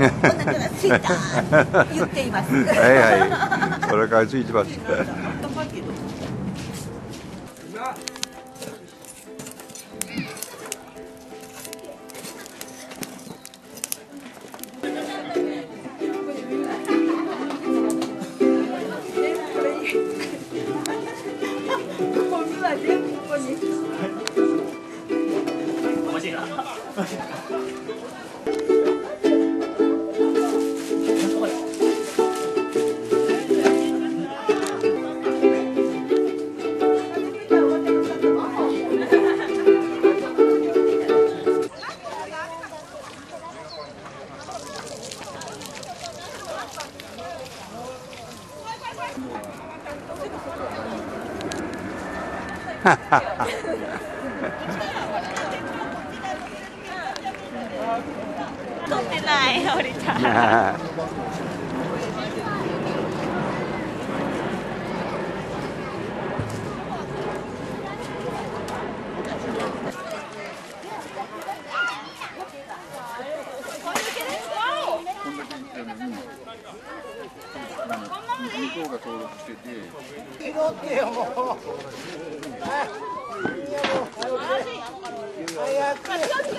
ついた言っています。 はいはい。これからついてます。 撮ってないおりちゃん。 向こうが登録してて。 拾ってよもう。早く。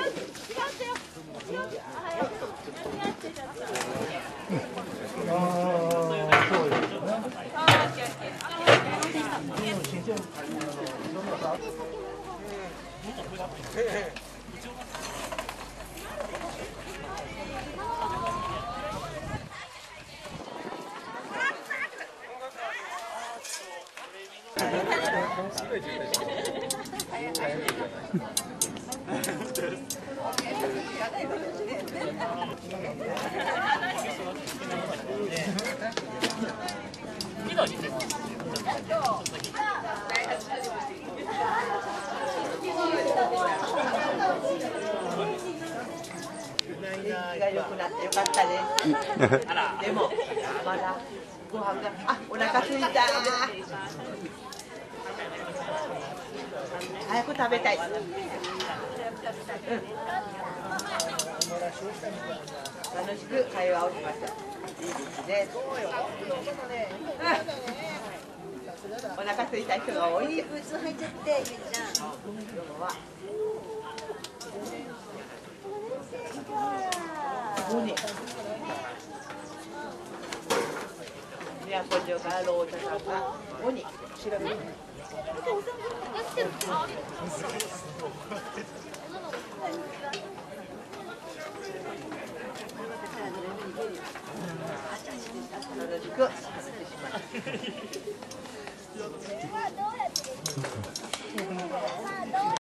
が良くなってよかったです。でもまだご飯がお腹空いた。早く食べたい。楽しく会話をしましょう。いいですね。お腹空いた人が多い。ブーツ履いちゃって、ゆいちゃん。今日は。宮古城からロータさんが5人。